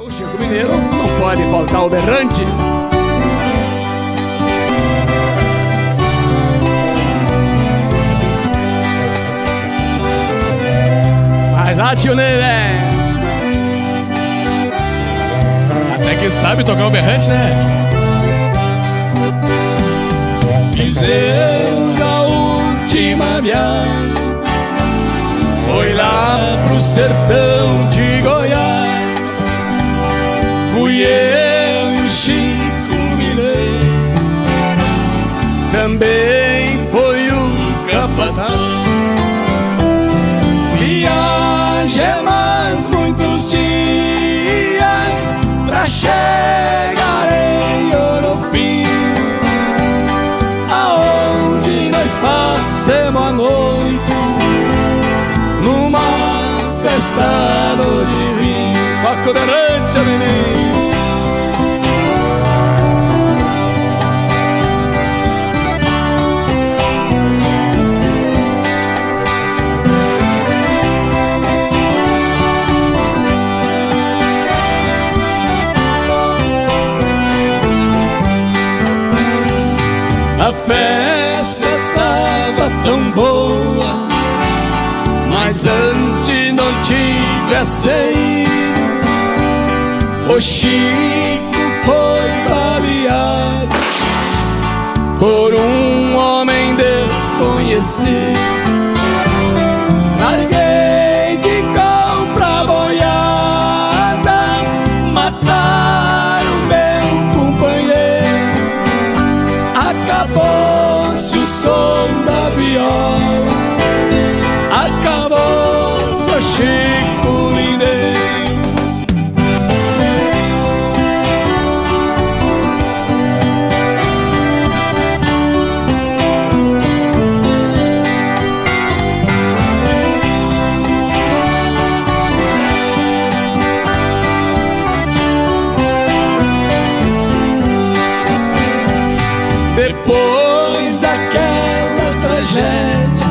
Com Chico Mineiro não pode faltar o berrante. Mas lá, tio Ney, velho. Até que sabe tocar o berrante, né? Fizemos a última viagem, foi lá pro sertão de Goiás. Fui eu e Chico Mineiro, também foi o capataz. Viajemos muitos dias pra chegar em Ouro Fino, aonde nós passemos a noite numa festa de vinho. Toca o berrante, seu menino. A festa estava tão boa, mas antes não tivesse ido, o Chico foi baleado por um homem desconhecido. Larguei de compra boiada, mataram meu companheiro. Acabou-se o som da viola, acabou-se o Chico Mineiro. Depois daquela tragédia,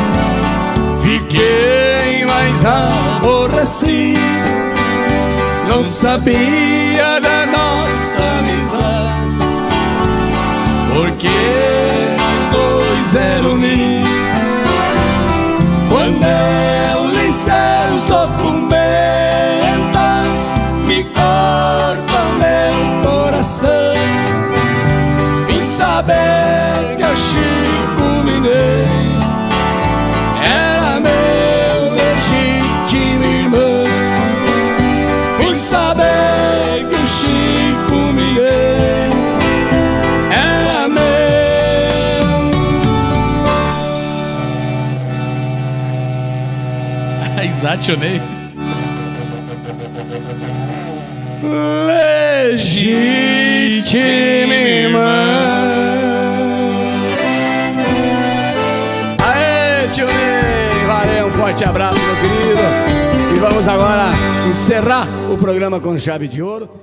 fiquei mais aborrecido. Não sabia da nossa amizade, porque nós dois eram unidos. Quando eu li seus documentos, me corta meu coração. Saber que o Chico Mineiro era meu legítimo irmão. Fui saber que o Chico Mineiro era meu. Exato, Ney. Legítimo irmão. Aê, tio Ney, valeu, um forte abraço, meu querido. E vamos agora encerrar o programa com chave de ouro.